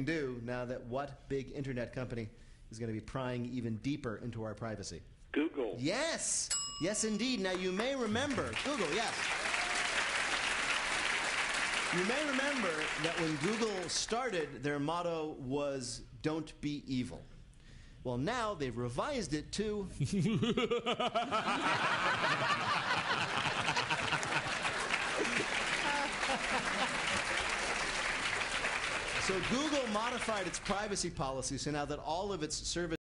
can do now that what big internet company is going to be prying even deeper into our privacy? Google. Yes. Yes, indeed. Now, you may remember, Google, yes. You may remember that when Google started, their motto was, "Don't be evil." Well, now they've revised it to... So Google modified its privacy policy so now that all of its service